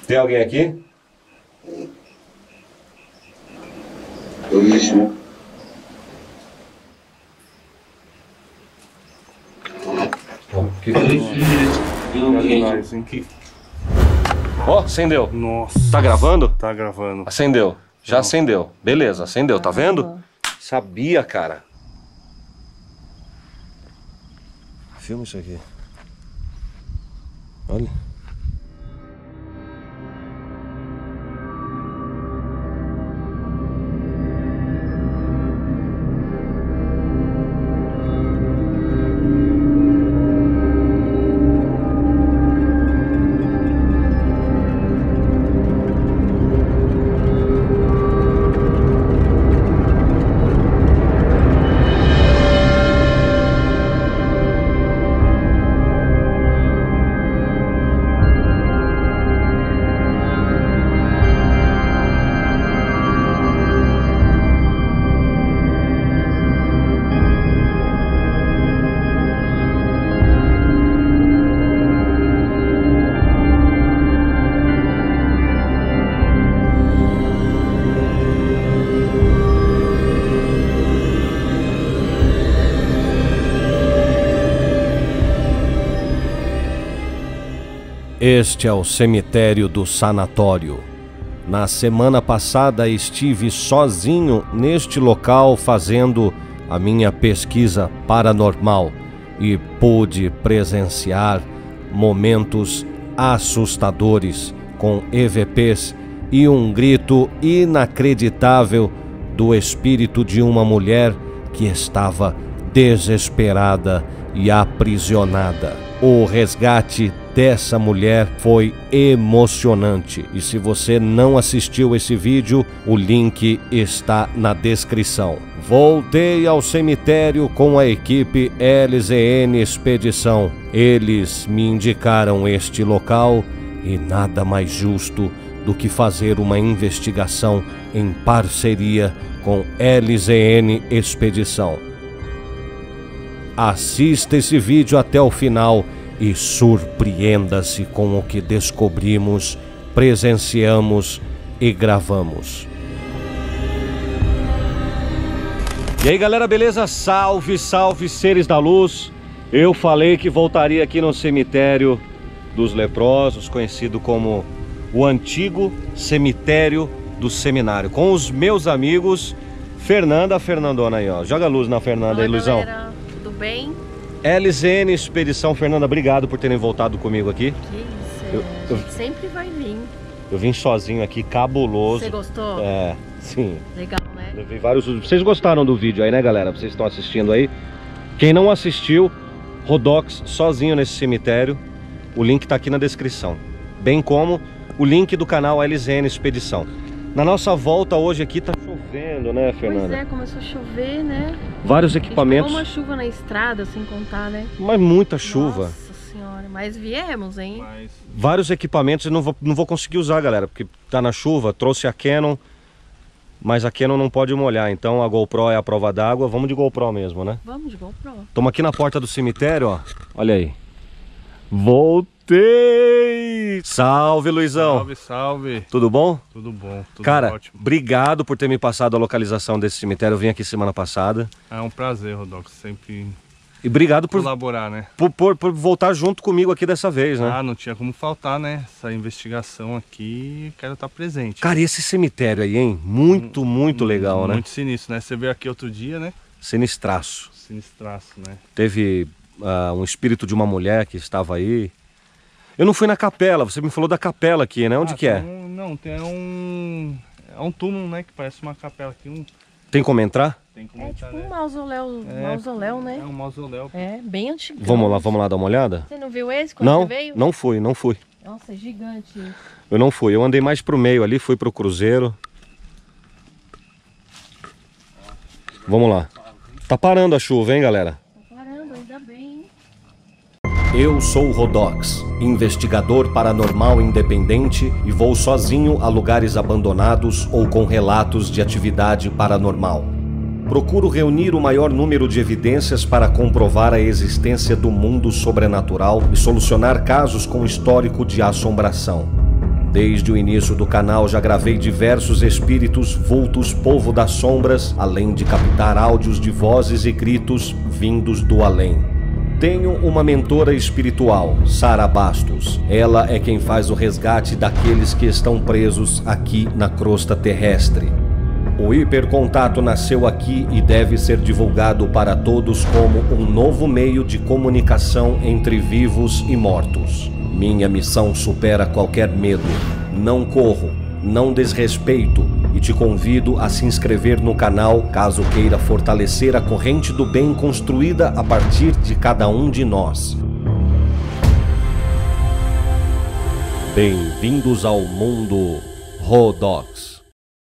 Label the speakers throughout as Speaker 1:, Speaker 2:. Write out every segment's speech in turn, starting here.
Speaker 1: Tem alguém aqui? Ó, acendeu.
Speaker 2: Nossa.
Speaker 1: Tá gravando?
Speaker 2: Tá gravando.
Speaker 1: Acendeu. Já acendeu. Beleza, acendeu. Tá vendo? Sabia, cara. Filma isso aqui. Olha. Este é o cemitério do sanatório. Na semana passada estive sozinho neste local fazendo a minha pesquisa paranormal e pude presenciar momentos assustadores com EVPs e um grito inacreditável do espírito de uma mulher que estava desesperada e aprisionada. O resgate dessa mulher foi emocionante. E se você não assistiu esse vídeo, o link está na descrição. Voltei ao cemitério com a equipe LZN Expedição. Eles me indicaram este local e nada mais justo do que fazer uma investigação em parceria com LZN Expedição. Assista esse vídeo até o final e surpreenda-se com o que descobrimos, presenciamos e gravamos. E aí galera, beleza? Salve, salve seres da luz! Eu falei que voltaria aqui no cemitério dos leprosos, conhecido como o antigo cemitério do seminário, com os meus amigos Fernanda, Fernandona aí, ó. Joga a luz na Fernanda.
Speaker 3: Olá,
Speaker 1: aí, Luizão.
Speaker 3: Galera, tudo bem?
Speaker 1: LZN Expedição. Fernanda, obrigado por terem voltado comigo aqui.
Speaker 3: Que isso, a gente sempre vai vir.
Speaker 1: Eu vim sozinho aqui, cabuloso.
Speaker 3: Você gostou?
Speaker 1: É, sim.
Speaker 3: Legal, né?
Speaker 1: Levei vários... Vocês gostaram do vídeo aí, né, galera? Vocês estão assistindo aí. Quem não assistiu, Rodox sozinho nesse cemitério, o link tá aqui na descrição. Bem como o link do canal LZN Expedição. Na nossa volta hoje aqui tá chovendo, né, Fernanda?
Speaker 3: Pois é, começou a chover, né?
Speaker 1: Vários equipamentos.
Speaker 3: Pegou uma chuva na estrada, sem contar, né?
Speaker 1: Mas muita chuva.
Speaker 3: Nossa senhora, mas viemos, hein?
Speaker 1: Vários equipamentos eu não vou conseguir usar, galera, porque tá na chuva. Trouxe a Canon, mas a Canon não pode molhar, então a GoPro é a prova d'água. Vamos de GoPro mesmo, né?
Speaker 3: Vamos de GoPro.
Speaker 1: Estamos aqui na porta do cemitério, ó. Olha aí. Voltei! Salve, Luizão!
Speaker 2: Salve, salve!
Speaker 1: Tudo bom?
Speaker 2: Tudo bom, tudo
Speaker 1: Cara,
Speaker 2: ótimo.
Speaker 1: Obrigado por ter me passado a localização desse cemitério. Eu vim aqui semana passada.
Speaker 2: É um prazer, Rodox, sempre
Speaker 1: E obrigado por
Speaker 2: colaborar, né?
Speaker 1: por voltar junto comigo aqui dessa vez, né?
Speaker 2: Ah, não tinha como faltar, né? Essa investigação aqui, quero estar presente.
Speaker 1: Cara, e esse cemitério aí, hein? Muito legal, né?
Speaker 2: Muito sinistro, né? Você veio aqui outro dia, né?
Speaker 1: Sinistraço.
Speaker 2: Sinistraço, né?
Speaker 1: Teve um espírito de uma mulher que estava aí. Eu não fui na capela, você me falou da capela aqui, né? Onde que é?
Speaker 2: Não, tem um... É um túmulo, né? Que parece uma capela aqui.
Speaker 1: Tem como entrar?
Speaker 2: Tem como
Speaker 3: É
Speaker 2: entrar,
Speaker 3: tipo um
Speaker 2: né?
Speaker 3: mausoléu, né?
Speaker 2: É um mausoléu.
Speaker 3: É, bem antigo.
Speaker 1: Vamos lá dar uma olhada?
Speaker 3: Você não viu esse quando
Speaker 1: Não,
Speaker 3: você veio?
Speaker 1: não fui.
Speaker 3: Nossa, é gigante.
Speaker 1: Eu não fui, eu andei mais pro meio ali, fui pro cruzeiro. Vamos lá. Tá parando a chuva, hein, galera?
Speaker 3: Caramba, ainda bem.
Speaker 1: Eu sou o Rodox, investigador paranormal independente e vou sozinho a lugares abandonados ou com relatos de atividade paranormal. Procuro reunir o maior número de evidências para comprovar a existência do mundo sobrenatural e solucionar casos com histórico de assombração. Desde o início do canal já gravei diversos espíritos, vultos, povo das sombras, além de captar áudios de vozes e gritos vindos do além. Tenho uma mentora espiritual, Sara Bastos. Ela é quem faz o resgate daqueles que estão presos aqui na crosta terrestre. O hipercontato nasceu aqui e deve ser divulgado para todos como um novo meio de comunicação entre vivos e mortos. Minha missão supera qualquer medo. Não corro, não desrespeito e te convido a se inscrever no canal caso queira fortalecer a corrente do bem construída a partir de cada um de nós. Bem-vindos ao mundo Rodox.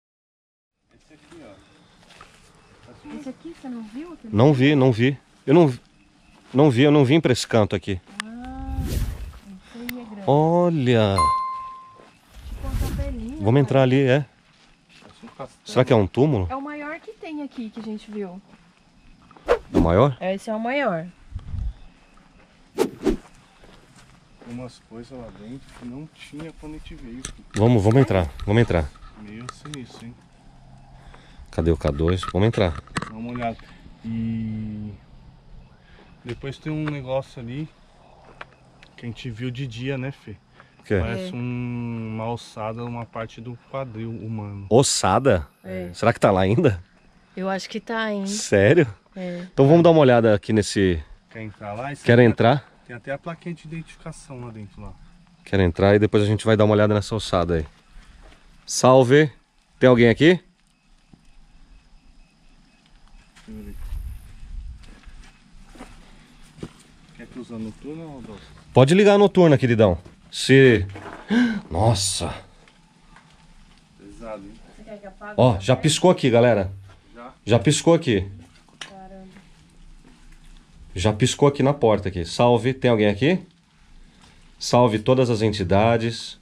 Speaker 3: Esse aqui você não viu?
Speaker 1: Não vi. Eu não vim para esse canto aqui.
Speaker 3: Esse aí é grande.
Speaker 1: Olha,
Speaker 3: Tipo uma capelinha.
Speaker 1: vamos entrar ali, é? Será que é um túmulo?
Speaker 3: É o maior que tem aqui que a gente viu.
Speaker 1: O maior?
Speaker 3: Esse é o maior.
Speaker 2: Tem umas coisas lá dentro que não tinha quando a gente veio.
Speaker 1: Vamos entrar.
Speaker 2: Meio sinistro, hein?
Speaker 1: Cadê o K2? Vamos entrar.
Speaker 2: Dá uma olhada. E depois tem um negócio ali que a gente viu de dia, né, Fê?
Speaker 1: O quê?
Speaker 2: Parece uma alçada, uma parte do quadril humano.
Speaker 1: Ossada?
Speaker 3: É.
Speaker 1: Será que tá lá ainda?
Speaker 3: Eu acho que tá, hein?
Speaker 1: Sério?
Speaker 3: É.
Speaker 1: Então vamos dar uma olhada aqui nesse...
Speaker 2: Quer entrar lá?
Speaker 1: Quer entrar?
Speaker 2: Tem até a plaquinha de identificação lá dentro. Lá.
Speaker 1: Quero entrar e depois a gente vai dar uma olhada nessa ossada aí. Salve! Tem alguém aqui?
Speaker 2: Quer que usa noturno, Rodolfo?
Speaker 1: Pode ligar a noturna, queridão. Se... Nossa!
Speaker 2: Pesado, hein?
Speaker 3: Você quer que apague?
Speaker 1: Ó, já piscou aqui, galera. Já piscou aqui.
Speaker 3: Caramba.
Speaker 1: Já piscou aqui na porta aqui. Salve, tem alguém aqui? Salve todas as entidades.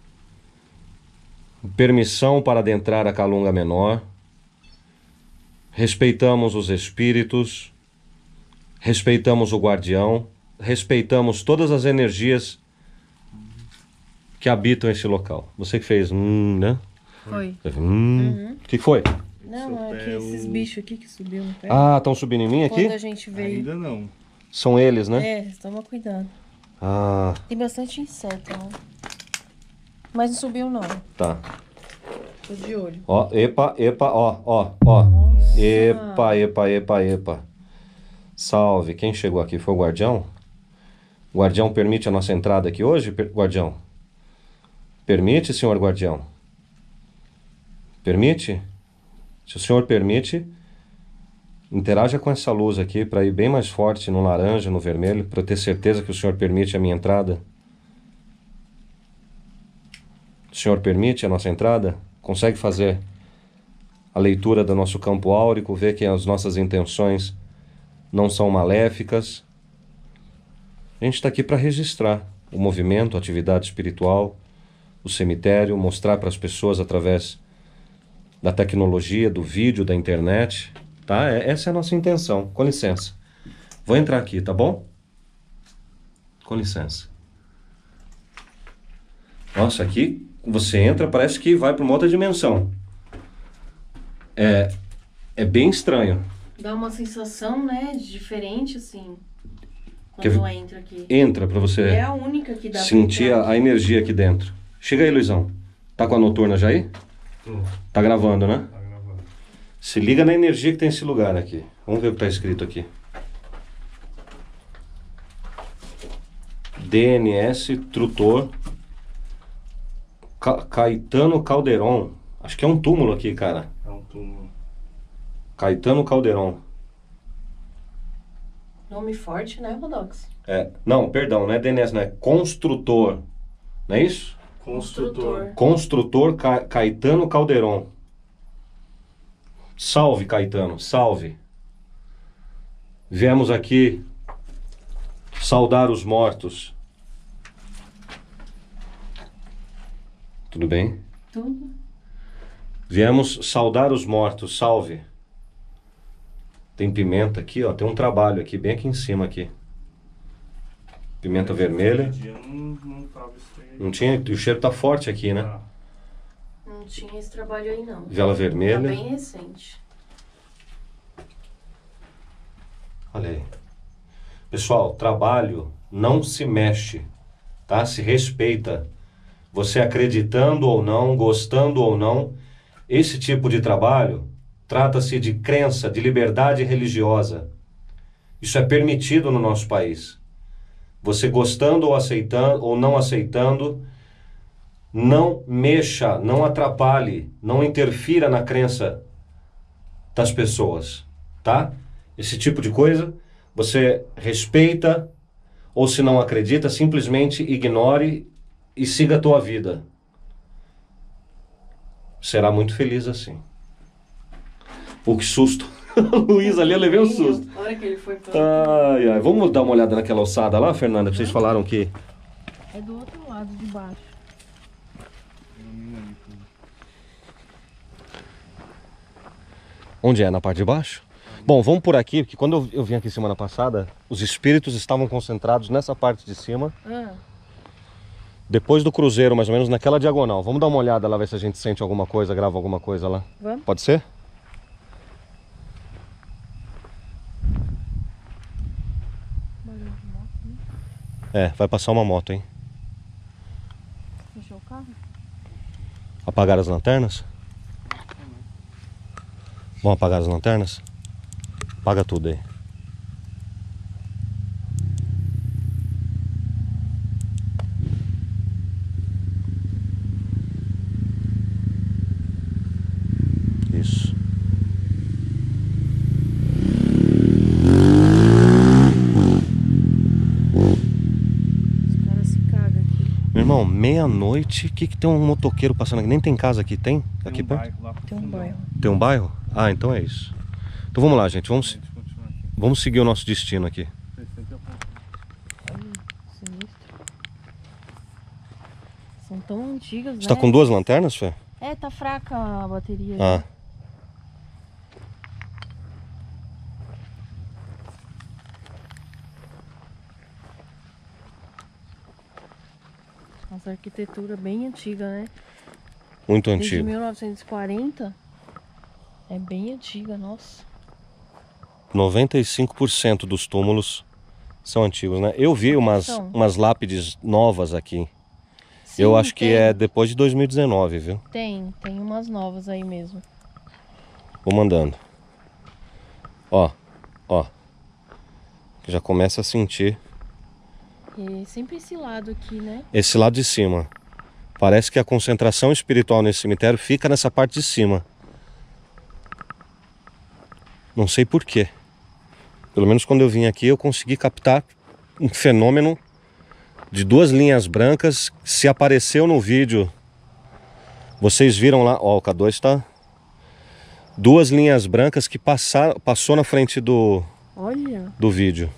Speaker 1: Permissão para adentrar a Calunga Menor. Respeitamos os espíritos. Respeitamos o guardião. Respeitamos todas as energias que habitam esse local. Você que fez, né?
Speaker 3: Foi.
Speaker 1: O que foi?
Speaker 3: Não, é que esses bichos aqui que subiu no pé.
Speaker 1: Ah, estão subindo em mim aqui?
Speaker 3: Quando a gente veio.
Speaker 2: Ainda não.
Speaker 1: São eles, né?
Speaker 3: É, toma cuidado.
Speaker 1: Ah,
Speaker 3: Tem bastante inseto, ó. Mas não subiu não.
Speaker 1: tá.
Speaker 3: Tô de olho.
Speaker 1: Ó, epa, ó.
Speaker 3: Nossa.
Speaker 1: Epa. Salve, quem chegou aqui foi o guardião? O guardião permite a nossa entrada aqui hoje, guardião? Permite, senhor guardião? Permite? Se o senhor permite, interaja com essa luz aqui para ir bem mais forte no laranja, no vermelho, para eu ter certeza que o senhor permite a minha entrada. O senhor permite a nossa entrada? Consegue fazer a leitura do nosso campo áurico, ver que as nossas intenções não são maléficas? A gente está aqui para registrar o movimento, a atividade espiritual, o cemitério, mostrar para as pessoas através da tecnologia, do vídeo, da internet, tá? Essa é a nossa intenção. Com licença. Vou entrar aqui, tá bom? Com licença. Nossa, aqui você entra, parece que vai para uma outra dimensão. É bem estranho.
Speaker 3: Dá uma sensação, né, diferente, assim, quando entra aqui.
Speaker 1: Entra para você
Speaker 3: É a única que dá
Speaker 1: sentir
Speaker 3: pra entrar.
Speaker 1: a energia aqui dentro. Chega aí, Luizão. Tá com a noturna já aí? Tá gravando, né?
Speaker 2: Tá gravando.
Speaker 1: Se liga na energia que tem esse lugar aqui. Vamos ver o que tá escrito aqui. DNS Trutor Caetano Calderon. Acho que é um túmulo aqui, cara.
Speaker 2: É um túmulo.
Speaker 1: Caetano Calderon.
Speaker 3: Nome forte, né, Rodox?
Speaker 1: Não, perdão, não é DNS, não é construtor. Não é isso?
Speaker 2: Construtor.
Speaker 1: Construtor Caetano Calderon. Salve, Caetano, salve. Viemos aqui saudar os mortos. Tudo bem?
Speaker 3: Tudo.
Speaker 1: Viemos saudar os mortos, salve. Tem pimenta aqui, ó. Tem um trabalho aqui, bem aqui em cima aqui. Pimenta vermelha.
Speaker 2: Esse dia não tava estranho
Speaker 1: Não tinha? E o cheiro tá forte aqui, né?
Speaker 2: Ah,
Speaker 3: Não tinha esse trabalho aí, não.
Speaker 1: Vela
Speaker 3: Tá
Speaker 1: vermelha.
Speaker 3: bem recente.
Speaker 1: Olha aí. Pessoal, trabalho não se mexe, tá? Se respeita. Você acreditando ou não, gostando ou não, esse tipo de trabalho trata-se de crença, de liberdade religiosa. Isso é permitido no nosso país. Você gostando ou aceitando ou não aceitando, não mexa, não atrapalhe, não interfira na crença das pessoas, tá? Esse tipo de coisa, você respeita, ou se não acredita, simplesmente ignore e siga a tua vida. Será muito feliz assim. Pô, que susto. Luiz, ali eu levei um susto.
Speaker 3: A hora que ele foi pra...
Speaker 1: Ai, ai. Vamos dar uma olhada naquela alçada lá, Fernanda? Que vocês falaram que...
Speaker 4: É do outro lado de baixo.
Speaker 1: Onde é? Na parte de baixo? Bom, vamos por aqui, porque quando eu vim aqui semana passada, os espíritos estavam concentrados nessa parte de cima, depois do cruzeiro, mais ou menos naquela diagonal. Vamos dar uma olhada lá, ver se a gente sente alguma coisa, grava alguma coisa lá.
Speaker 4: Vamos?
Speaker 1: Pode ser?
Speaker 4: Barulho de moto, né?
Speaker 1: É, vai passar uma moto, hein?
Speaker 4: Fechou o carro?
Speaker 1: Apagar as lanternas? Vamos apagar as lanternas? Apaga tudo aí. Isso.
Speaker 4: Os caras se cagam aqui.
Speaker 1: Meu irmão, meia-noite, o que tem um motoqueiro passando aqui? Nem tem casa aqui, tem? Aqui
Speaker 2: tem um
Speaker 1: perto?
Speaker 2: bairro lá pro
Speaker 4: Tem um
Speaker 2: fundão.
Speaker 4: bairro.
Speaker 1: Tem um bairro? Ah, então é isso. Então vamos lá, gente.
Speaker 2: A gente continua aqui.
Speaker 1: Vamos seguir o nosso destino aqui.
Speaker 2: Vocês sempre apontam.
Speaker 4: Olha, sinistro. São tão antigas,
Speaker 1: Você
Speaker 4: né?
Speaker 1: tá com duas lanternas, Fê?
Speaker 4: É, tá fraca a bateria.
Speaker 1: Ah.
Speaker 4: Nossa, arquitetura bem antiga, né?
Speaker 1: Muito
Speaker 4: Desde
Speaker 1: antigo.
Speaker 4: 1940. É bem antiga, nossa.
Speaker 1: 95% dos túmulos são antigos, né? Eu vi
Speaker 4: São.
Speaker 1: umas lápides novas aqui.
Speaker 4: Sim,
Speaker 1: Eu acho que
Speaker 4: tem,
Speaker 1: é depois de 2019, viu?
Speaker 4: Tem umas novas aí mesmo.
Speaker 1: Vou mandando. Ó, ó. Já começa a sentir
Speaker 4: E sempre esse lado aqui, né?
Speaker 1: esse lado de cima. Parece que a concentração espiritual nesse cemitério fica nessa parte de cima. Não sei por quê. Pelo menos quando eu vim aqui eu consegui captar um fenômeno de duas linhas brancas. Se apareceu no vídeo, vocês viram lá, ó, o K2 tá... Duas linhas brancas que passou na frente do
Speaker 4: Olha.
Speaker 1: vídeo.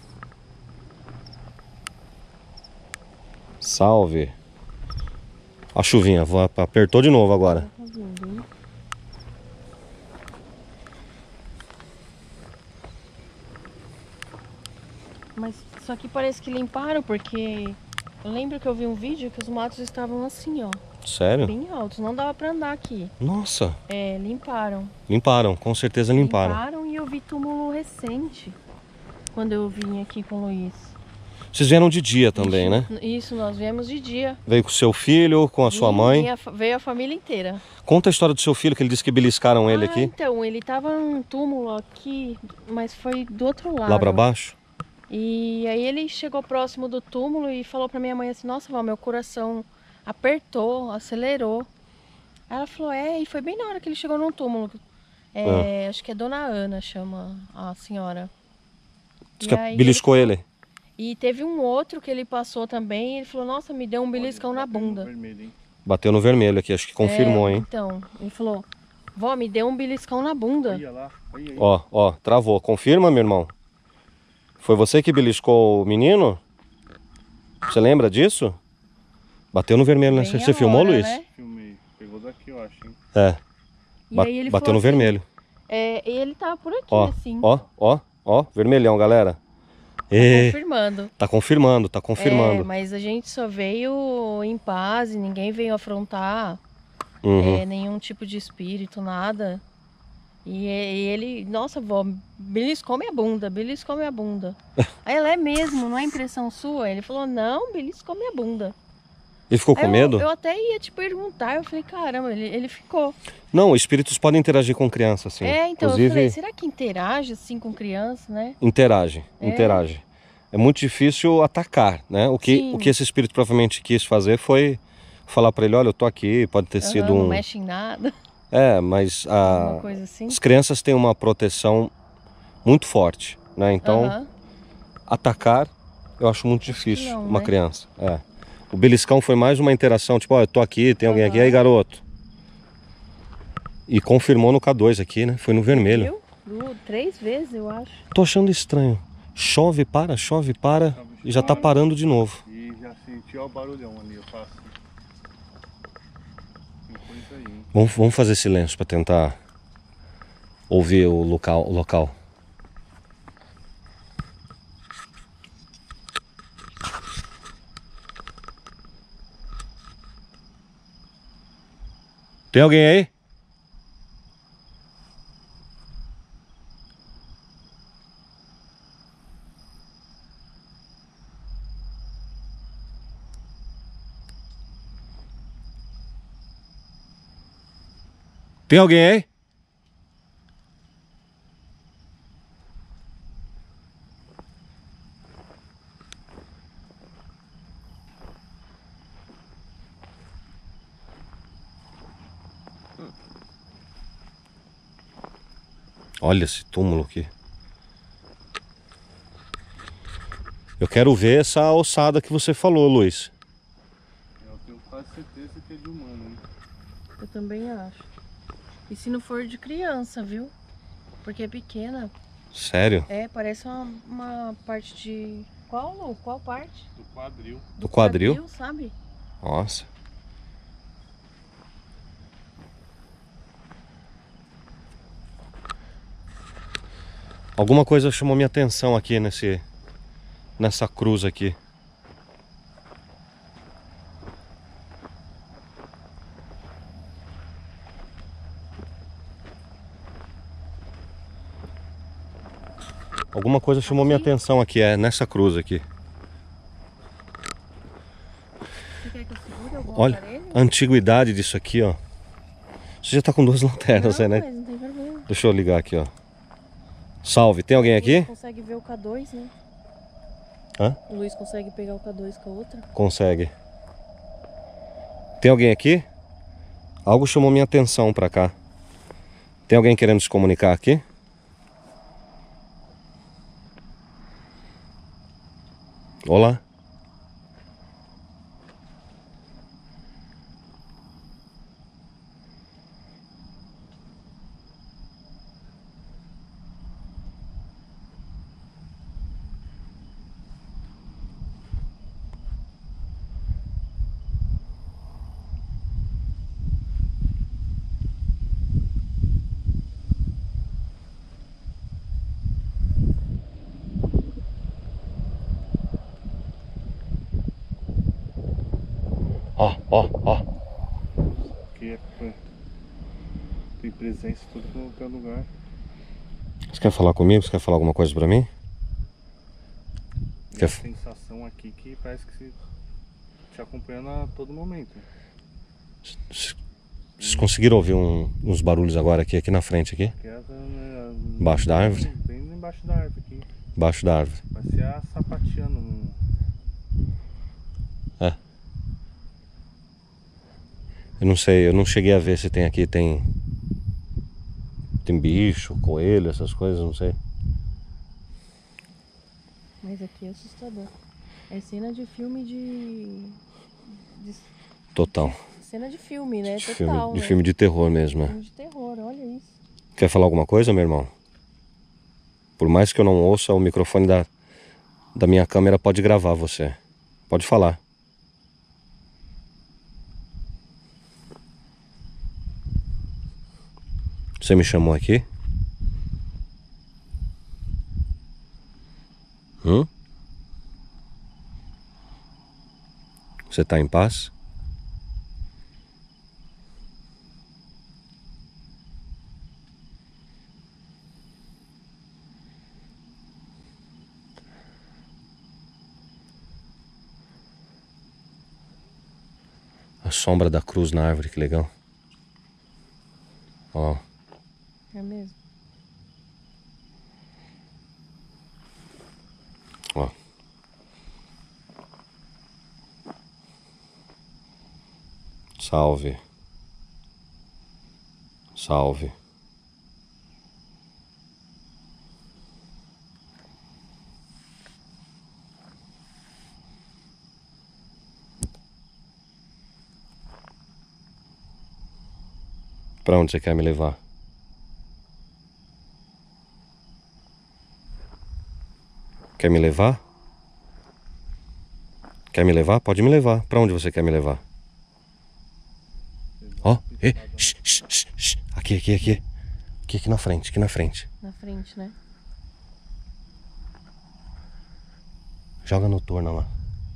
Speaker 1: Salve. A chuvinha, apertou de novo agora.
Speaker 4: Tá vindo, hein? Mas só que parece que limparam, porque eu lembro que eu vi um vídeo que os matos estavam assim, ó,
Speaker 1: Sério?
Speaker 4: bem altos, não dava pra andar aqui.
Speaker 1: Nossa,
Speaker 4: É, limparam.
Speaker 1: limparam, com certeza limparam.
Speaker 4: Limparam e eu vi túmulo recente quando eu vim aqui com o Luiz.
Speaker 1: Vocês vieram de dia também, né?
Speaker 4: Isso, nós viemos de dia.
Speaker 1: Veio com o seu filho, com a sua mãe.
Speaker 4: Veio a família inteira.
Speaker 1: Conta a história do seu filho, que ele disse que beliscaram ele aqui.
Speaker 4: Então, ele tava num túmulo aqui, mas foi do outro lado.
Speaker 1: Lá pra baixo.
Speaker 4: E aí ele chegou próximo do túmulo e falou pra minha mãe assim, nossa, vó, meu coração apertou, acelerou. Aí ela falou, e foi bem na hora que ele chegou no túmulo. Acho que é Dona Ana, chama a senhora.
Speaker 1: Diz que beliscou ele.
Speaker 4: E teve um outro que ele passou também, e ele falou, nossa, me deu um beliscão na bunda.
Speaker 2: Vermelho, hein?
Speaker 1: Bateu no vermelho aqui, acho que confirmou, hein?
Speaker 4: Então, ele falou, vó, me deu um beliscão na bunda.
Speaker 2: Olha lá, olha aí.
Speaker 1: Ó, travou. Confirma, meu irmão? Foi você que beliscou o menino? Você lembra disso? Bateu no vermelho, né?
Speaker 4: Bem
Speaker 1: Você filmou,
Speaker 4: agora,
Speaker 1: Luiz?
Speaker 4: né?
Speaker 2: Filmei. Pegou daqui, eu acho, hein?
Speaker 1: É.
Speaker 4: E aí ele
Speaker 1: Bateu
Speaker 4: falou
Speaker 1: no
Speaker 4: assim,
Speaker 1: vermelho.
Speaker 4: E ele tava por aqui,
Speaker 1: Ó,
Speaker 4: assim.
Speaker 1: ó, vermelhão, galera. É,
Speaker 4: confirmando.
Speaker 1: tá confirmando, tá
Speaker 4: É,
Speaker 1: confirmando.
Speaker 4: mas a gente só veio em paz e ninguém veio afrontar
Speaker 1: Uhum.
Speaker 4: nenhum tipo de espírito, nada. E ele, nossa, vó, beliscou minha bunda, beliscou minha bunda. Aí ela é mesmo, não é impressão sua? Ele falou, não, beliscou minha bunda.
Speaker 1: Ele ficou
Speaker 4: Aí
Speaker 1: com medo?
Speaker 4: eu até ia te perguntar, eu falei, caramba, ele ficou.
Speaker 1: Não, espíritos podem interagir com criança, sim.
Speaker 4: Então eu
Speaker 1: Inclusive,
Speaker 4: falei, será que interage assim com criança, né?
Speaker 1: interage,
Speaker 4: É.
Speaker 1: interage. É muito difícil atacar, né? O
Speaker 4: Sim.
Speaker 1: que esse espírito provavelmente quis fazer foi falar pra ele, olha, eu tô aqui, pode ter sido
Speaker 4: Não mexe em nada,
Speaker 1: É, mas
Speaker 4: alguma coisa assim.
Speaker 1: as crianças têm uma proteção muito forte, né? Então,
Speaker 4: Aham.
Speaker 1: atacar eu acho muito
Speaker 4: que
Speaker 1: difícil
Speaker 4: não,
Speaker 1: uma
Speaker 4: né?
Speaker 1: criança. É. O beliscão foi mais uma interação, tipo, ó, eu tô aqui, tem alguém aqui, aí garoto. E confirmou no K2 aqui, né? Foi no vermelho.
Speaker 4: Viu? 3 vezes, eu acho.
Speaker 1: Tô achando estranho. Chove, para e já tá parando de novo.
Speaker 2: E já senti o barulhão ali, eu faço. Tem coisa aí, hein?
Speaker 1: Vamos fazer silêncio para tentar ouvir o local. Tem alguém aí? Tem alguém aí? Olha esse túmulo aqui. Eu quero ver essa ossada que você falou, Luiz.
Speaker 2: Eu tenho quase certeza que é de humano, hein?
Speaker 4: Eu também acho. E se não for de criança, viu? Porque é pequena.
Speaker 1: Sério?
Speaker 4: É, parece uma parte de... Qual, Lu? Qual parte?
Speaker 2: Do quadril.
Speaker 1: Do quadril?
Speaker 4: Sabe?
Speaker 1: Nossa. Alguma coisa chamou minha atenção aqui nessa cruz aqui. Alguma coisa chamou minha atenção aqui, nessa cruz aqui.
Speaker 4: Você quer que eu segure algum
Speaker 1: Olha
Speaker 4: aparelho?
Speaker 1: a antiguidade disso aqui, ó. Você já tá com 2 lanternas,
Speaker 4: Não,
Speaker 1: né?
Speaker 4: mas não tem problema.
Speaker 1: Deixa eu ligar aqui, ó. Salve, tem alguém
Speaker 4: O
Speaker 1: aqui?
Speaker 4: Luiz consegue ver o K2, né?
Speaker 1: Hã?
Speaker 4: O Luiz consegue pegar o K2 com a outra.
Speaker 1: Consegue. Tem alguém aqui? Algo chamou minha atenção pra cá. Tem alguém querendo se comunicar aqui? Olá. Ó.
Speaker 2: Que é, tem presença em todo qualquer lugar.
Speaker 1: Você quer falar comigo? Você quer falar alguma coisa pra mim?
Speaker 2: E a sensação aqui que parece que se te acompanhando a todo momento.
Speaker 1: Vocês conseguiram ouvir uns barulhos agora aqui na frente aqui?
Speaker 2: Que é,
Speaker 1: Embaixo da árvore?
Speaker 2: Bem embaixo da árvore aqui.
Speaker 1: Embaixo da árvore.
Speaker 2: Parece a sapateando no...
Speaker 1: É. Eu não sei, eu não cheguei a ver se tem aqui, tem bicho, coelho, essas coisas, não sei.
Speaker 4: Mas aqui é assustador. É cena de filme
Speaker 1: Total.
Speaker 4: Cena de filme, né?
Speaker 1: De
Speaker 4: Total, né?
Speaker 1: filme de terror mesmo,
Speaker 4: Filme de terror, olha isso.
Speaker 1: Quer falar alguma coisa, meu irmão? Por mais que eu não ouça, o microfone da minha câmera pode gravar você. Pode falar. Você me chamou aqui? Você tá em paz? A sombra da cruz na árvore, que legal. Ó.
Speaker 4: É mesmo?
Speaker 1: Ó. Salve. Salve. Pra onde você quer me levar? Quer me levar? Quer me levar? Pode me levar. Pra onde você quer me levar? Ó, aqui. Aqui na frente, aqui na frente.
Speaker 4: Na frente, né?
Speaker 1: Joga no torno lá.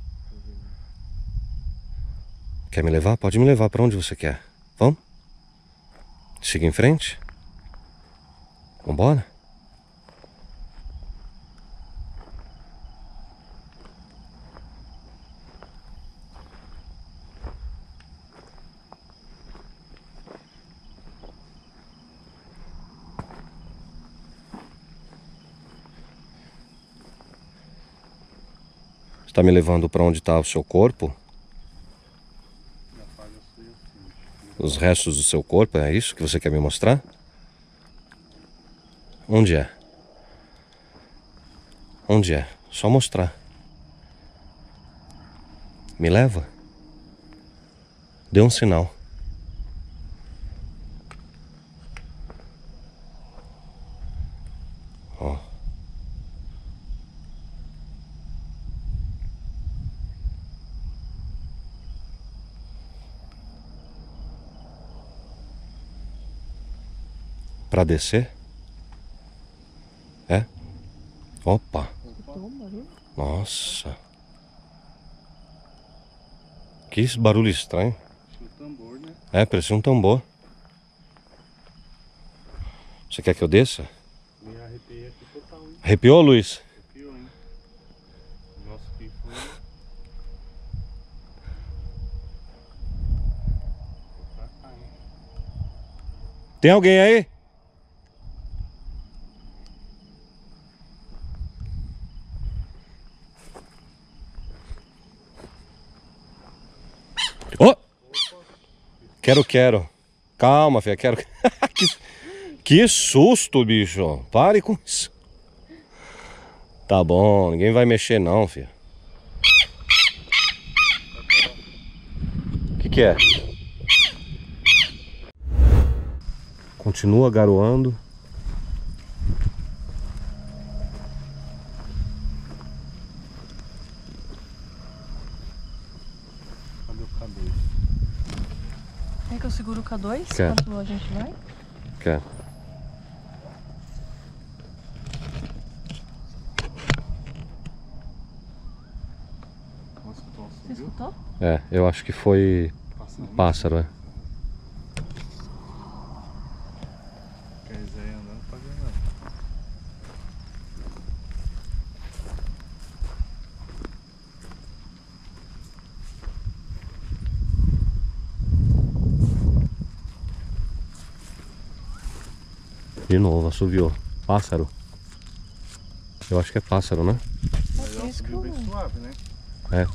Speaker 1: Quer me levar? Pode me levar. Pra onde você quer? Vamos? Siga em frente. Vambora? Você tá me levando pra onde tá o seu corpo? Os restos do seu corpo, é isso que você quer me mostrar? Onde é? Onde é? Só mostrar. Me leva? Dê um sinal. Ó. Pra descer? É? Opa! Nossa! Que barulho estranho.
Speaker 2: Parecia um tambor, né?
Speaker 1: É, parecia um tambor. Você quer que eu desça?
Speaker 2: Me arrepiei aqui total, hein?
Speaker 1: Arrepiou, Luiz?
Speaker 2: Arrepiou, hein? Nossa, que foi... Tá caindo.
Speaker 1: Tem alguém aí? Oh! Quero. Calma, filha, quero. Que susto, bicho. Pare com isso. Tá bom, ninguém vai mexer não, filha. O que é? Continua garoando.
Speaker 2: Cadê o K2?
Speaker 4: Quer que eu seguro o K2
Speaker 1: Quer.
Speaker 4: enquanto a gente vai?
Speaker 1: Quer?
Speaker 2: Nossa, que troço,
Speaker 4: Você
Speaker 2: viu?
Speaker 4: escutou?
Speaker 1: É, eu acho que foi
Speaker 2: Passando.
Speaker 1: pássaro, é.
Speaker 2: Quer dizer, andando pra ver nada.
Speaker 1: De novo, assoviou. Pássaro. Eu acho que é pássaro, né?
Speaker 2: Mas ela subiu bem suave, né?
Speaker 1: É.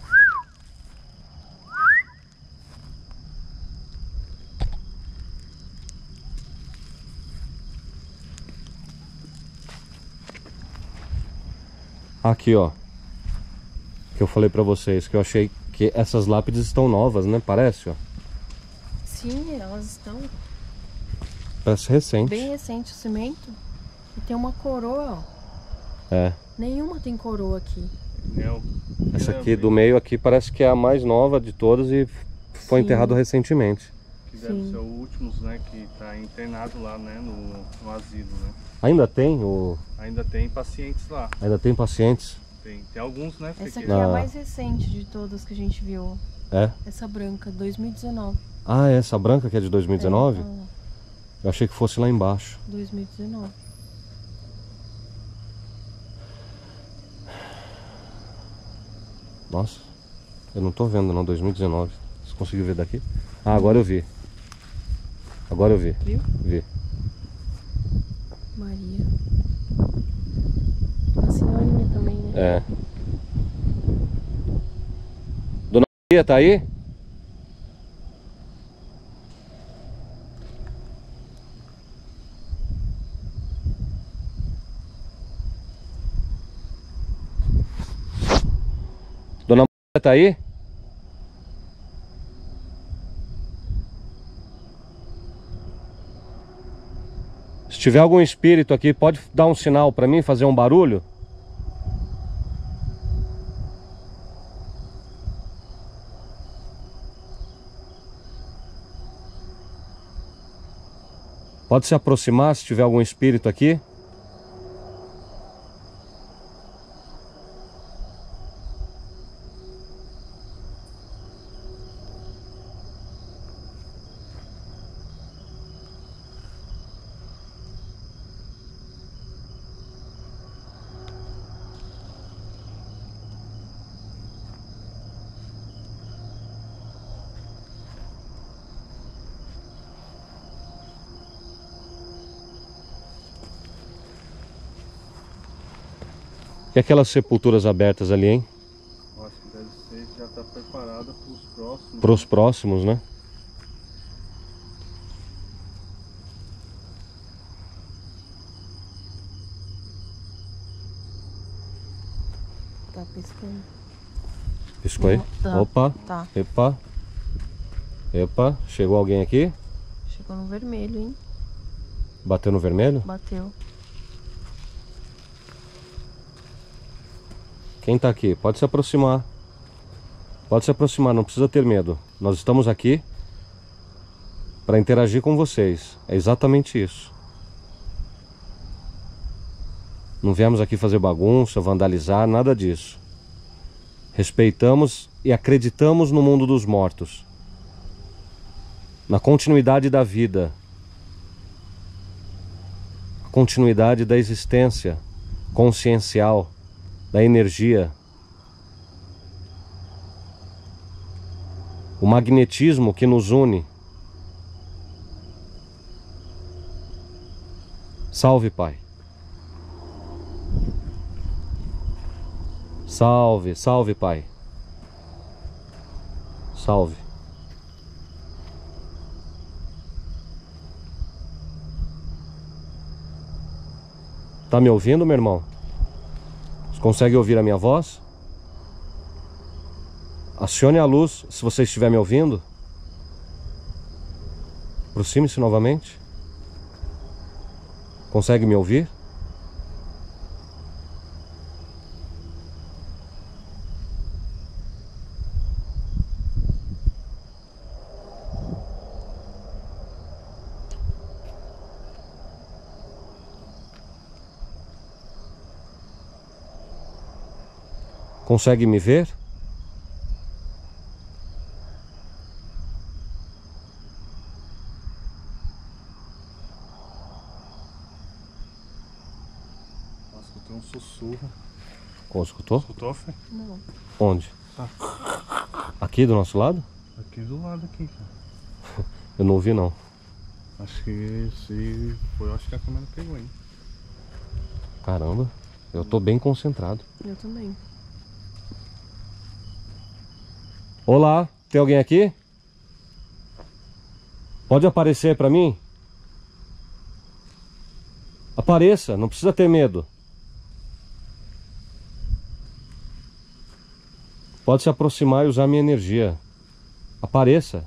Speaker 1: Aqui, ó. Que eu falei pra vocês que eu achei que essas lápides estão novas, né? Parece, ó.
Speaker 4: Sim, elas estão
Speaker 1: Parece recente.
Speaker 4: bem recente o cimento. E tem uma coroa, ó.
Speaker 1: É.
Speaker 4: Nenhuma tem coroa aqui.
Speaker 1: Essa aqui do meio aqui parece que é a mais nova de todas e foi
Speaker 4: Sim.
Speaker 1: enterrado recentemente.
Speaker 2: Que deve
Speaker 4: Sim.
Speaker 2: ser o últimos, né? Que tá internado lá, né? No asilo, né?
Speaker 1: Ainda tem o...
Speaker 2: Ainda tem pacientes lá.
Speaker 1: Ainda tem pacientes?
Speaker 2: Tem alguns, né, Fê,
Speaker 4: Essa
Speaker 2: que-
Speaker 4: aqui é a
Speaker 1: Ah.
Speaker 4: mais recente de todas que a gente viu.
Speaker 1: É?
Speaker 4: Essa branca, 2019.
Speaker 1: Ah, é essa branca que é de 2019?
Speaker 4: É, ah,
Speaker 1: Eu achei que fosse lá embaixo.
Speaker 4: 2019.
Speaker 1: Nossa, eu não tô vendo não, 2019. Você conseguiu ver daqui? Ah, agora eu vi. Agora eu vi.
Speaker 4: Viu?
Speaker 1: Vi.
Speaker 4: Maria. Uma senhorinha também, né?
Speaker 1: É. Dona Maria, tá aí? Dona Maria, tá aí? Se tiver algum espírito aqui, pode dar um sinal pra mim, fazer um barulho? Pode se aproximar se tiver algum espírito aqui. E aquelas sepulturas abertas ali, hein?
Speaker 2: Eu acho que deve ser, já tá preparada pros próximos.
Speaker 1: Para os próximos, né?
Speaker 4: Tá piscando.
Speaker 1: Piscou aí?
Speaker 4: Não, tá.
Speaker 1: Opa,
Speaker 4: Tá.
Speaker 1: epa. Epa, chegou alguém aqui?
Speaker 4: Chegou no vermelho, hein?
Speaker 1: Bateu no vermelho?
Speaker 4: Bateu.
Speaker 1: Quem tá aqui? Pode se aproximar. Pode se aproximar, não precisa ter medo. Nós estamos aqui para interagir com vocês. É exatamente isso. Não viemos aqui fazer bagunça, vandalizar, nada disso. Respeitamos e acreditamos no mundo dos mortos. Na continuidade da vida. A continuidade da existência consciencial, da energia. O magnetismo que nos une. Salve, Pai. Salve, salve, Pai. Salve. Tá me ouvindo, meu irmão? Você consegue ouvir a minha voz? Acione a luz se você estiver me ouvindo. Aproxime-se novamente. Consegue me ouvir? Consegue me ver?
Speaker 2: Nossa, eu tenho um sussurro.
Speaker 1: Escutou?
Speaker 2: Escutou, Fê?
Speaker 4: Não.
Speaker 1: Onde?
Speaker 2: Tá.
Speaker 1: Aqui do nosso lado?
Speaker 2: Aqui do lado aqui, cara.
Speaker 1: Eu não ouvi não.
Speaker 2: Acho que se foi, acho que a câmera pegou, hein?
Speaker 1: Caramba, eu tô bem concentrado.
Speaker 4: Eu também.
Speaker 1: Olá, tem alguém aqui? Pode aparecer pra mim? Apareça, não precisa ter medo. Pode se aproximar e usar minha energia. Apareça.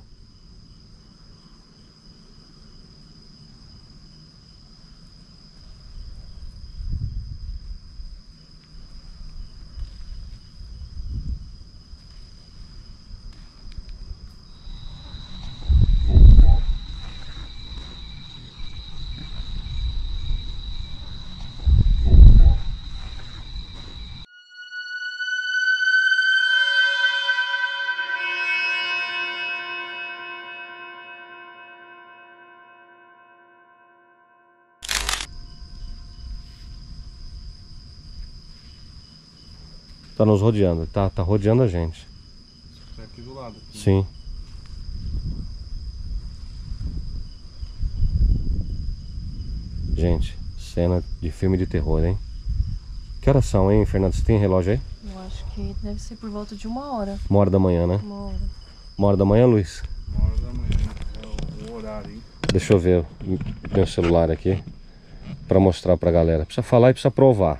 Speaker 1: Tá nos rodeando, tá rodeando a gente.
Speaker 2: Tá aqui do lado. Aqui.
Speaker 1: Sim. Gente, cena de filme de terror, hein? Que horas são, hein, Fernando? Você tem relógio aí?
Speaker 4: Eu acho que deve ser por volta de 1h.
Speaker 1: 1h da manhã, né?
Speaker 4: 1h.
Speaker 1: 1h da manhã, Luiz?
Speaker 2: 1h da manhã, é o horário, hein?
Speaker 1: Deixa eu ver meu celular aqui pra mostrar pra galera. Precisa falar e precisa provar.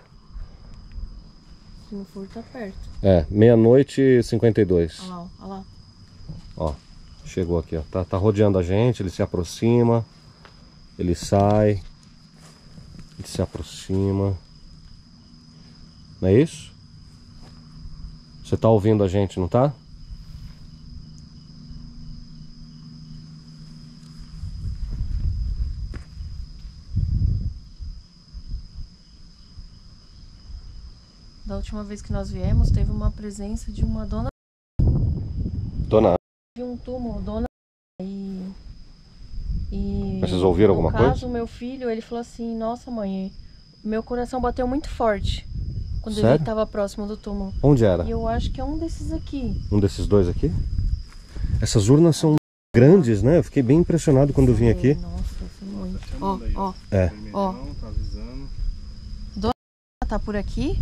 Speaker 4: Se não for, tá perto.
Speaker 1: É, 00:52.
Speaker 4: Olha lá, olha lá.
Speaker 1: Ó, chegou aqui, ó. Tá rodeando a gente, ele se aproxima, ele sai, ele se aproxima. Não é isso? Você tá ouvindo a gente, não tá?
Speaker 4: Da última vez que nós viemos, teve uma presença de uma dona
Speaker 1: Dona,
Speaker 4: de um túmulo, dona e
Speaker 1: mas vocês ouviram alguma
Speaker 4: no
Speaker 1: coisa?
Speaker 4: caso, meu filho, ele falou assim: nossa, mãe, meu coração bateu muito forte quando ele
Speaker 1: Sério?
Speaker 4: estava próximo do túmulo.
Speaker 1: Onde era?
Speaker 4: E eu acho que é um desses aqui.
Speaker 1: Um desses dois aqui? Essas urnas são grandes, né? Eu fiquei bem impressionado quando eu vim aqui.
Speaker 4: Nossa, isso é muito.
Speaker 2: Tá
Speaker 4: Ó,
Speaker 2: chamando aí,
Speaker 4: ó,
Speaker 1: É.
Speaker 2: Vermelhão, tá avisando.
Speaker 4: tá por aqui?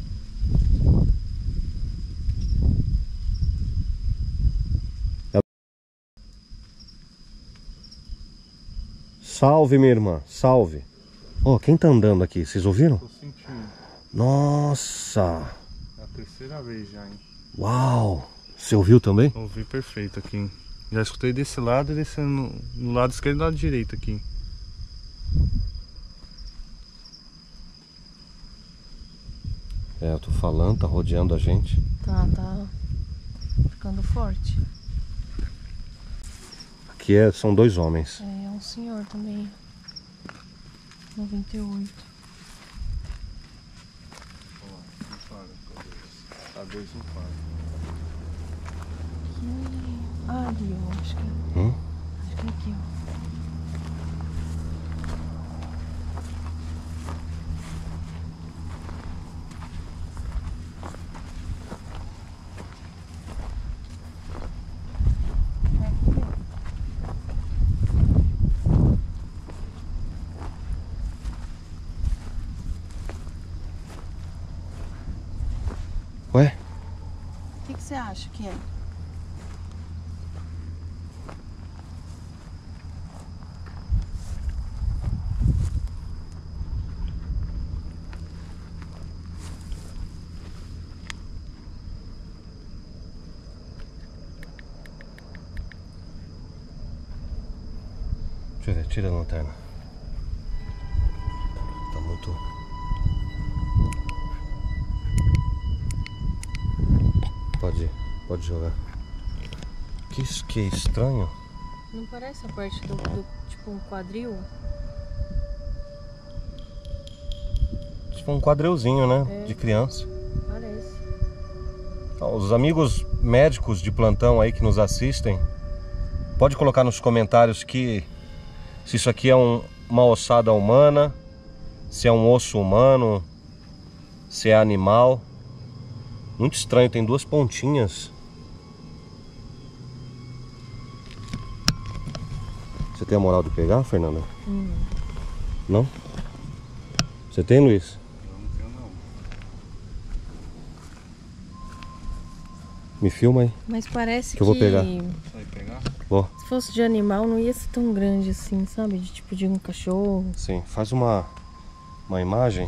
Speaker 1: Salve, minha irmã, salve. Ó, quem tá andando aqui? Vocês ouviram?
Speaker 2: Tô sentindo.
Speaker 1: Nossa!
Speaker 2: É a terceira vez já, hein?
Speaker 1: Uau! Você ouviu também?
Speaker 2: Ouvi perfeito aqui, hein? Já escutei desse lado e descendo no lado esquerdo e no lado direito aqui.
Speaker 1: É, eu tô falando, tá rodeando a gente.
Speaker 4: Tá ficando forte.
Speaker 1: Aqui são dois homens.
Speaker 4: É um senhor também. 98.
Speaker 2: Ó, não para, tá dois não para.
Speaker 4: Ali, eu acho que é. Acho que é aqui, ó.
Speaker 1: Ué?
Speaker 4: O que você acha que é?
Speaker 1: Deixa eu ver, tira a lanterna. Tá muito... Pode jogar. Que estranho.
Speaker 4: Não parece a parte do tipo um quadril?
Speaker 1: Tipo um quadrilzinho, né?
Speaker 4: É.
Speaker 1: De criança.
Speaker 4: Parece.
Speaker 1: Então, os amigos médicos de plantão aí que nos assistem, pode colocar nos comentários se isso aqui é uma ossada humana, se é um osso humano, se é animal. Muito estranho, tem duas pontinhas. Você tem a moral de pegar, Fernanda? Não? Você tem, Luiz?
Speaker 2: Eu não tenho não.
Speaker 1: Me filma aí.
Speaker 4: Mas parece
Speaker 1: Que eu vou pegar.
Speaker 2: Sai pegar?
Speaker 1: Ó,
Speaker 4: se fosse de animal não ia ser tão grande assim, sabe? De tipo de um cachorro.
Speaker 1: sim, faz uma imagem.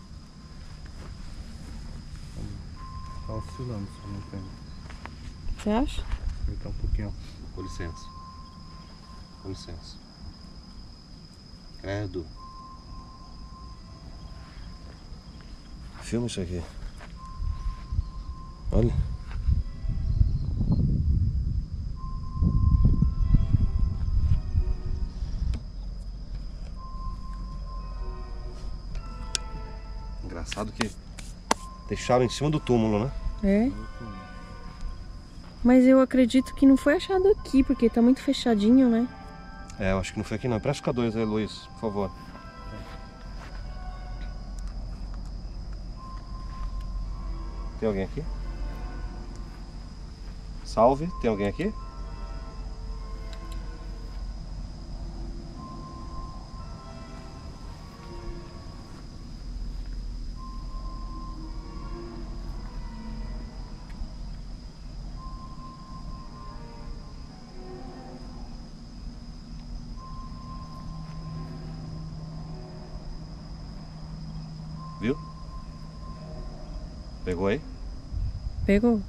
Speaker 2: Tá oscilando, só não tem.
Speaker 4: Você acha?
Speaker 2: Apertar um pouquinho, ó.
Speaker 1: Com licença. Com licença. Credo. Filma isso aqui. Olha. Engraçado que deixaram em cima do túmulo, né?
Speaker 4: É. Mas eu acredito que não foi achado aqui, porque tá muito fechadinho, né?
Speaker 1: É, eu acho que não foi aqui não. Presta o K2 aí, Luiz, por favor. Tem alguém aqui? Salve. Tem alguém aqui? Viu? Pegou aí?
Speaker 4: Pegou.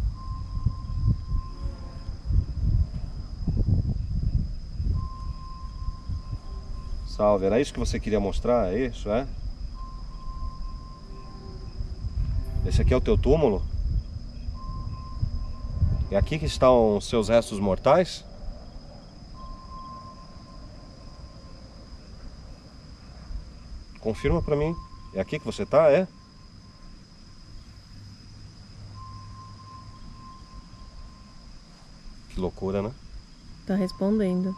Speaker 1: Salve, era isso que você queria mostrar? É isso, é? Esse aqui é o teu túmulo? É aqui que estão os seus restos mortais? Confirma pra mim. É aqui que você tá, é? Que loucura, né?
Speaker 4: Tá respondendo.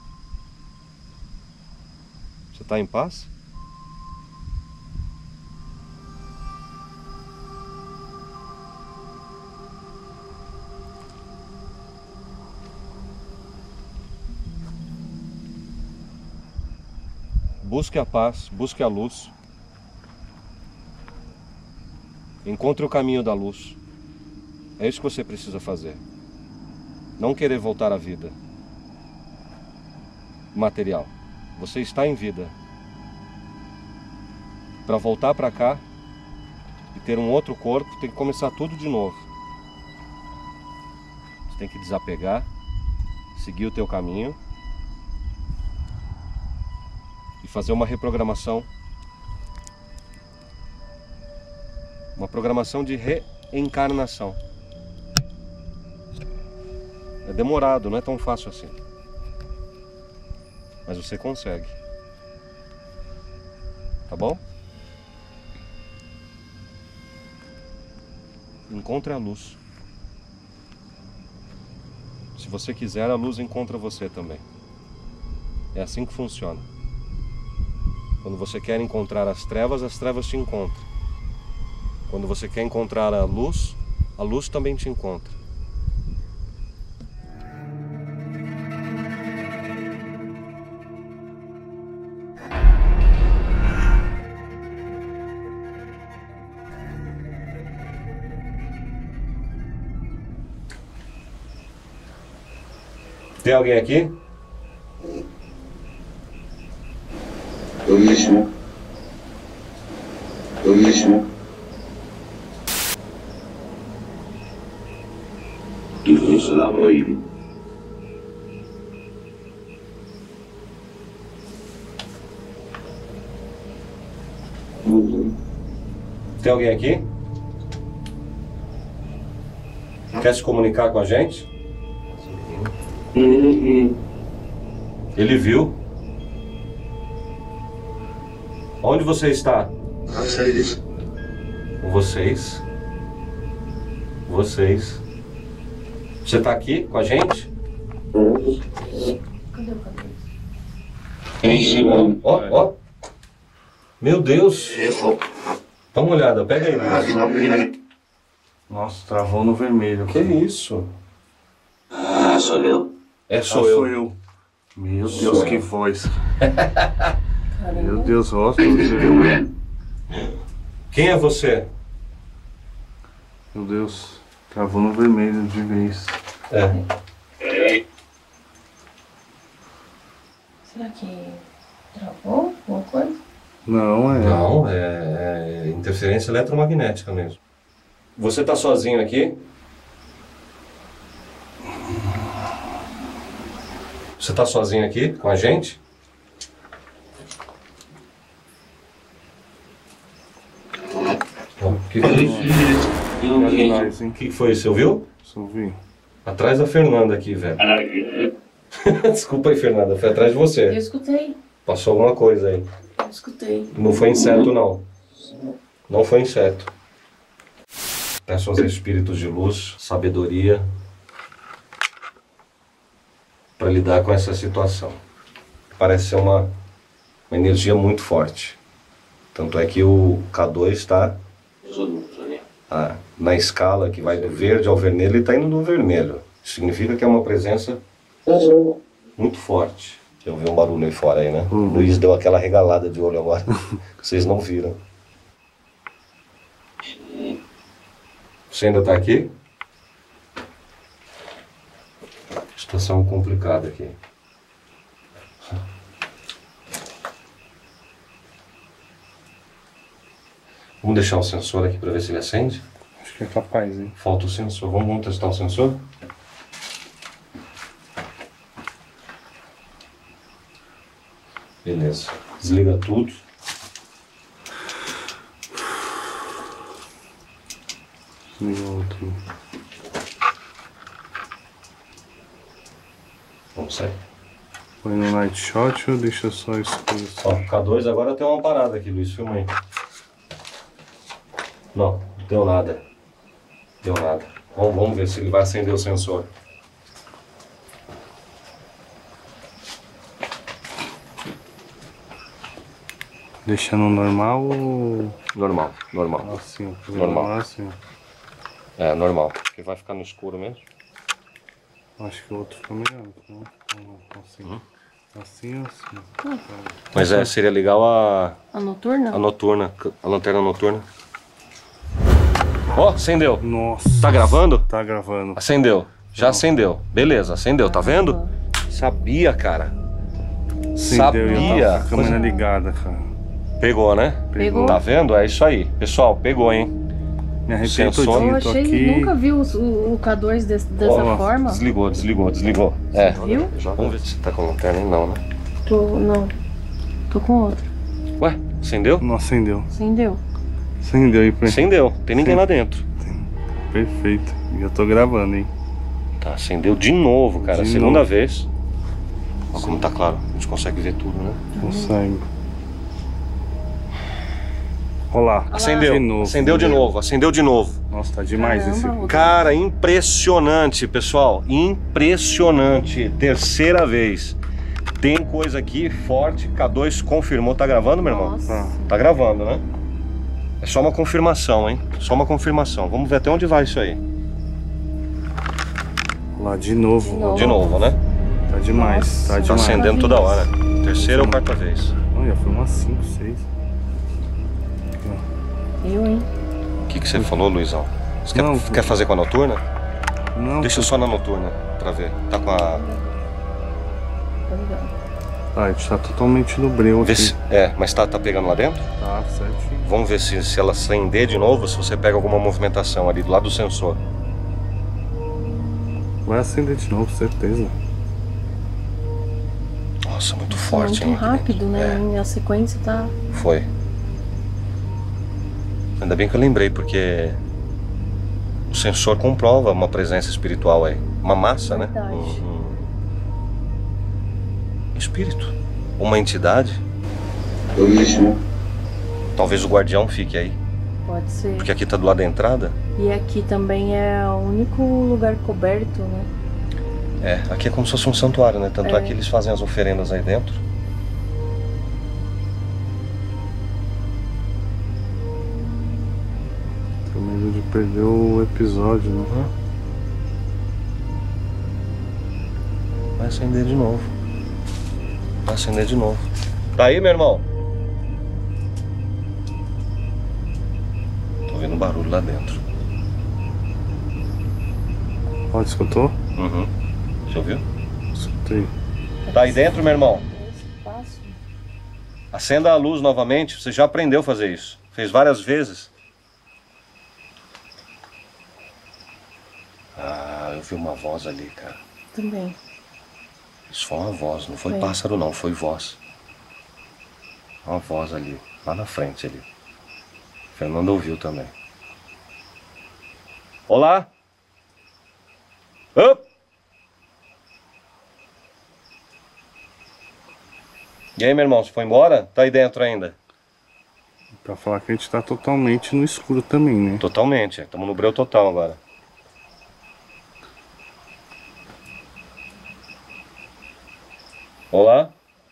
Speaker 1: Você tá em paz? Busque a paz, busque a luz. Encontre o caminho da luz. É isso que você precisa fazer. Não querer voltar à vida material. Você está em vida. Para voltar para cá e ter um outro corpo, tem que começar tudo de novo. Você tem que desapegar, seguir o teu caminho e fazer uma reprogramação. Uma programação de reencarnação. É demorado, não é tão fácil assim. Mas você consegue. Tá bom? Encontre a luz. Se você quiser, a luz encontra você também. É assim que funciona. Quando você quer encontrar as trevas te encontram. Quando você quer encontrar a luz também te encontra. Tem alguém aqui?
Speaker 5: Eu mesmo. Que você lá ele.
Speaker 1: Tem alguém aqui? Quer se comunicar com a gente? Ele viu? Onde você está? Com vocês. Vocês. Você está aqui com a gente?
Speaker 3: Cadê o cabelo?
Speaker 1: Ó, ó. Meu Deus. Dá uma olhada, pega aí.
Speaker 2: Nossa, travou no vermelho.
Speaker 1: Que isso?
Speaker 5: Ah, sou eu.
Speaker 1: Sou eu.
Speaker 2: Meu Deus,
Speaker 1: Sou
Speaker 2: que
Speaker 1: eu.
Speaker 2: voz.
Speaker 3: Caramba.
Speaker 2: Meu Deus, rosto eu.
Speaker 1: Quem é você?
Speaker 2: Meu Deus, travou no vermelho de vez.
Speaker 3: Será que travou alguma coisa?
Speaker 2: Não,
Speaker 1: Não, é interferência eletromagnética mesmo. Você está sozinho aqui? Você está sozinho aqui com a gente? O que foi isso? Você ouviu?
Speaker 2: Só vi.
Speaker 1: Atrás da Fernanda aqui, velho. Desculpa aí, Fernanda. Foi atrás de
Speaker 3: Eu
Speaker 1: você.
Speaker 3: escutei.
Speaker 1: Passou alguma coisa aí.
Speaker 3: Eu escutei.
Speaker 1: Não foi inseto, não. Não foi inseto. Peço aos espíritos de luz, sabedoria, para lidar com essa situação. Parece ser uma energia muito forte. Tanto é que o K2 está na escala que vai do verde ao vermelho, ele está indo no vermelho. Significa que é uma presença muito forte. Eu vi um barulho aí fora aí, né? O Luiz deu aquela regalada de olho agora. Que vocês não viram. Você ainda tá aqui? Situação complicada aqui. Vamos deixar o sensor aqui para ver se ele acende?
Speaker 2: Acho que é capaz, hein?
Speaker 1: Falta o sensor. Vamos testar o sensor? Beleza. Desliga tudo.
Speaker 2: E outro.
Speaker 1: Vamos sair.
Speaker 2: Põe no night shot ou deixa só escuro?
Speaker 1: Ó, K2 agora tem uma parada aqui, Luiz. Filma aí. Não, deu nada. Deu nada. Vamos ver se ele vai acender o sensor.
Speaker 2: Deixando normal ou
Speaker 1: Normal, normal.
Speaker 2: assim?
Speaker 1: Normal.
Speaker 2: Assim.
Speaker 1: É, normal. Porque vai ficar no escuro mesmo.
Speaker 2: Acho que o outro ficou melhor. Então, assim. Assim ou assim?
Speaker 1: Mas seria legal
Speaker 4: A noturna?
Speaker 1: a noturna, a lanterna noturna. Ó, acendeu.
Speaker 2: Nossa.
Speaker 1: Tá gravando?
Speaker 2: Tá gravando.
Speaker 1: Acendeu. Já acendeu. Beleza, acendeu. Tá vendo? Sabia, cara.
Speaker 2: Acendeu e eu
Speaker 1: Sabia.
Speaker 2: tava com a câmera ligada, cara.
Speaker 1: Pegou, né?
Speaker 4: Pegou.
Speaker 1: Tá vendo? É isso aí. Pessoal, pegou, hein?
Speaker 2: Me arrepiei
Speaker 1: Sensor.
Speaker 2: todinho,
Speaker 4: Eu
Speaker 2: tô
Speaker 4: achei,
Speaker 2: aqui.
Speaker 4: nunca vi o K2 dessa
Speaker 1: Ó,
Speaker 4: forma.
Speaker 1: Desligou. É.
Speaker 4: Viu?
Speaker 1: Vamos ver se tá com a lanterna aí. Não, né?
Speaker 4: Não. Tô com outro.
Speaker 1: Ué, acendeu?
Speaker 2: Não acendeu.
Speaker 4: Acendeu.
Speaker 2: Acendeu aí,
Speaker 1: Acendeu. Tem ninguém lá dentro.
Speaker 2: Perfeito. Já tô gravando, hein?
Speaker 1: Tá, acendeu de novo, cara.
Speaker 2: De
Speaker 1: Segunda
Speaker 2: novo.
Speaker 1: vez. Ó, como tá claro. A gente consegue ver tudo, né?
Speaker 2: Consegue. Olha lá.
Speaker 1: Acendeu.
Speaker 2: De novo.
Speaker 1: Acendeu de novo. Acendeu de novo.
Speaker 2: Nossa, tá demais esse
Speaker 4: Caramba,
Speaker 2: aqui.
Speaker 1: Cara, impressionante, pessoal. Impressionante. Terceira vez. Tem coisa aqui forte. K2 confirmou. Tá gravando, meu irmão?
Speaker 4: Nossa.
Speaker 1: Tá gravando, né? É só uma confirmação, hein? Só uma confirmação. Vamos ver até onde vai isso aí.
Speaker 2: Olha lá, de novo.
Speaker 1: De novo, né?
Speaker 2: Tá demais.
Speaker 4: Nossa.
Speaker 2: Tá
Speaker 1: Tá
Speaker 2: demais.
Speaker 1: acendendo toda hora. Terceira ou quarta vez.
Speaker 2: Olha, foi umas 5, 6.
Speaker 4: Eu, hein?
Speaker 1: O que você falou, Luizão? Você
Speaker 2: Não,
Speaker 1: quer fazer com a noturna?
Speaker 2: Não.
Speaker 1: Deixa só na noturna pra ver. Tá com a.
Speaker 4: Tá ligado.
Speaker 2: Ah, a gente tá totalmente no breu
Speaker 1: Vê
Speaker 2: aqui.
Speaker 1: se... mas tá pegando lá dentro?
Speaker 2: Tá certinho.
Speaker 1: Vamos ver se ela acender de novo, se você pega alguma movimentação ali do lado do sensor.
Speaker 2: Vai acender de novo, certeza.
Speaker 1: Nossa, muito forte,
Speaker 4: Muito
Speaker 1: hein?
Speaker 4: rápido, né? A sequência tá...
Speaker 1: Foi. Ainda bem que eu lembrei, porque o sensor comprova uma presença espiritual aí. Uma massa,
Speaker 4: Verdade.
Speaker 1: né? Um espírito. Uma entidade.
Speaker 5: Isso.
Speaker 1: Talvez o guardião fique aí.
Speaker 4: Pode ser.
Speaker 1: Porque aqui tá do lado da entrada.
Speaker 4: E aqui também é o único lugar coberto, né?
Speaker 1: Aqui é como se fosse um santuário, né? Tanto é que eles fazem as oferendas aí dentro.
Speaker 2: Tenho medo de perder o episódio, né?
Speaker 1: Vai acender de novo. Vai acender de novo. Tá aí, meu irmão? Tô ouvindo barulho lá dentro.
Speaker 2: Ó, escutou?
Speaker 1: Uhum. Você ouviu?
Speaker 2: Escutei.
Speaker 1: Tá aí dentro, meu irmão?
Speaker 4: Espaço.
Speaker 1: Acenda a luz novamente. Você já aprendeu a fazer isso. Fez várias vezes. Ah, eu vi uma voz ali, cara.
Speaker 4: Também.
Speaker 1: Isso foi uma voz, não foi
Speaker 4: Foi.
Speaker 1: pássaro não, foi voz. Uma voz ali, lá na frente ali. Fernando ouviu também. Olá! Op! E aí, meu irmão, você foi embora? Tá aí dentro ainda?
Speaker 2: Pra falar que a gente tá totalmente no escuro também, né?
Speaker 1: Totalmente, estamos no breu total agora. Olá?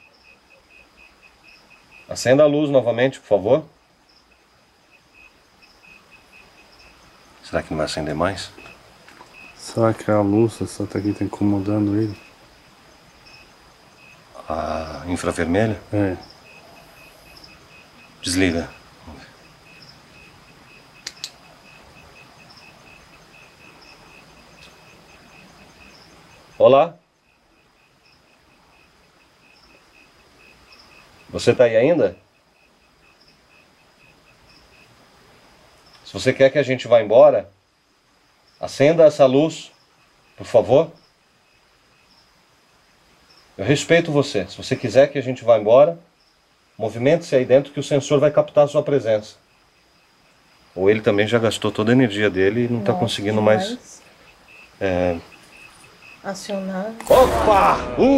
Speaker 1: Acenda a luz novamente, por favor. Será que não vai acender mais?
Speaker 2: Será que é a luz, essa daqui tá incomodando ele?
Speaker 1: A infravermelha?
Speaker 2: É.
Speaker 1: Desliga. Olá. Você tá aí ainda? Se você quer que a gente vá embora, acenda essa luz, por favor. Eu respeito você. Se você quiser que a gente vá embora, movimente-se aí dentro que o sensor vai captar a sua presença. Ou ele também já gastou toda a energia dele e não está conseguindo mais...
Speaker 4: Acionar.
Speaker 1: Opa!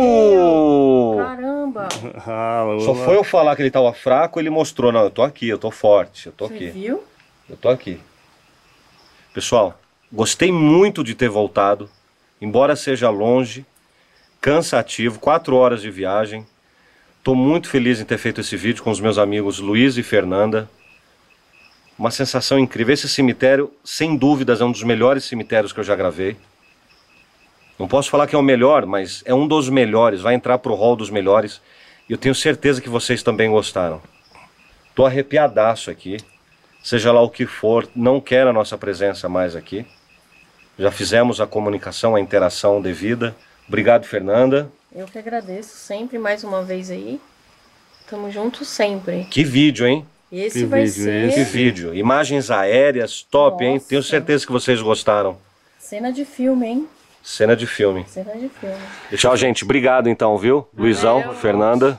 Speaker 4: Caramba!
Speaker 1: Só foi eu falar que ele estava fraco, ele mostrou. Não, eu tô aqui, eu tô forte, eu tô aqui.
Speaker 4: Você viu?
Speaker 1: Eu tô aqui. Pessoal, gostei muito de ter voltado, embora seja longe, cansativo, 4 horas de viagem. Tô muito feliz em ter feito esse vídeo com os meus amigos Luiz e Fernanda. Uma sensação incrível. Esse cemitério, sem dúvidas, é um dos melhores cemitérios que eu já gravei. Não posso falar que é o melhor, mas é um dos melhores, vai entrar pro hall dos melhores. E eu tenho certeza que vocês também gostaram. Tô arrepiadaço aqui. Seja lá o que for, não quero a nossa presença mais aqui. Já fizemos a comunicação, a interação devida. Obrigado, Fernanda.
Speaker 4: Eu que agradeço sempre, mais uma vez aí. Tamo junto sempre.
Speaker 1: Que vídeo, hein?
Speaker 4: Esse
Speaker 2: Que
Speaker 4: vai
Speaker 2: vídeo
Speaker 4: ser
Speaker 1: Que vídeo. Imagens aéreas, top, hein?
Speaker 4: Nossa.
Speaker 1: Tenho certeza que vocês gostaram.
Speaker 4: cena de filme, hein?
Speaker 1: Cena de filme.
Speaker 4: Cena de filme.
Speaker 1: Tchau, gente. Obrigado então, viu? Luizão, Fernanda.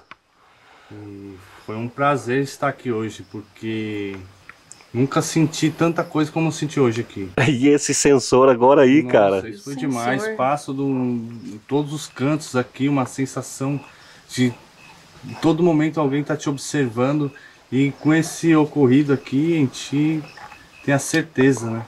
Speaker 2: Foi um prazer estar aqui hoje, porque nunca senti tanta coisa como eu senti hoje aqui.
Speaker 1: E esse sensor agora aí,
Speaker 2: Nossa,
Speaker 1: cara.
Speaker 2: isso foi
Speaker 4: Sensor.
Speaker 2: demais. Passo em todos os cantos aqui, uma sensação de em todo momento alguém tá te observando. E com esse ocorrido aqui, a gente tem a certeza, né?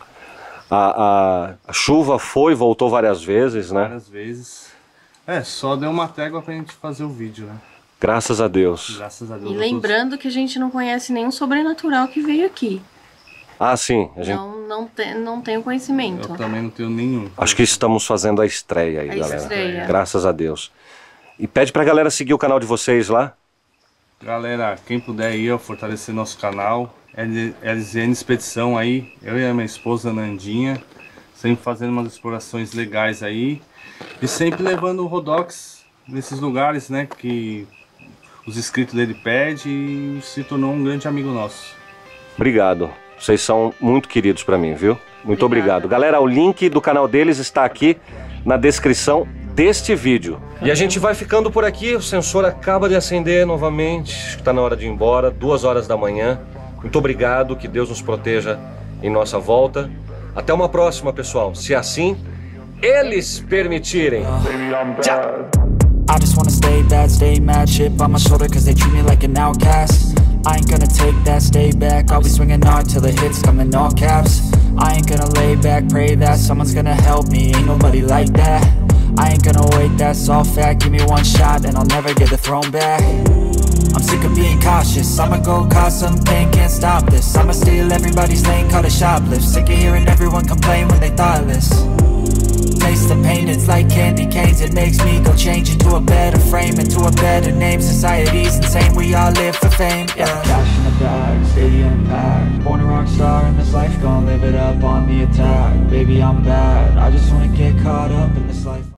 Speaker 1: A chuva foi e voltou várias vezes, né?
Speaker 2: Várias vezes. Só deu uma trégua pra gente fazer o vídeo, né?
Speaker 1: Graças a Deus.
Speaker 2: Graças a Deus.
Speaker 4: E lembrando que a gente não conhece nenhum sobrenatural que veio aqui.
Speaker 1: Ah, sim. A gente...
Speaker 4: Não tenho conhecimento.
Speaker 2: Eu também não tenho nenhum.
Speaker 1: Acho que estamos fazendo a estreia aí,
Speaker 4: A
Speaker 1: galera.
Speaker 4: estreia.
Speaker 1: Graças a Deus. E pede pra galera seguir o canal de vocês lá.
Speaker 2: Galera, quem puder ir, ó, fortalecer nosso canal. LZN Expedição aí, eu e a minha esposa Nandinha, sempre fazendo umas explorações legais aí. E sempre levando o Rodox nesses lugares, né, que os inscritos dele pedem, e se tornou um grande amigo nosso.
Speaker 1: Obrigado. Vocês são muito queridos pra mim, viu? Muito
Speaker 4: Obrigada.
Speaker 1: obrigado. Galera, o link do canal deles está aqui na descrição deste vídeo. E a gente vai ficando por aqui. O sensor acaba de acender novamente. Acho que está na hora de ir embora, 2 horas da manhã. Muito obrigado, que Deus nos proteja em nossa volta. Até uma próxima, pessoal. Se assim eles permitirem. Tchau!
Speaker 6: I just wanna stay bad, stay mad, chip on my shoulder cause they treat me like an outcast. I ain't gonna take that, stay back, I'll be swinging hard till the hits come in all caps. I ain't gonna lay back, pray that someone's gonna help me, ain't nobody like that. I ain't gonna wait, that's all fact, give me one shot and I'll never get the throne back. I'm sick of being cautious, I'ma go cause some pain, can't stop this. I'ma steal everybody's lane, call it shoplift. Sick of hearing everyone complain when they thoughtless. Taste the pain, it's like candy canes. It makes me go change into a better frame, into a better name. Society's insane, we all live for fame, yeah. Cash in the bag, stadium packed. Born a rock star in this life, gonna live it up on the attack. Baby, I'm bad, I just wanna get caught up in this life.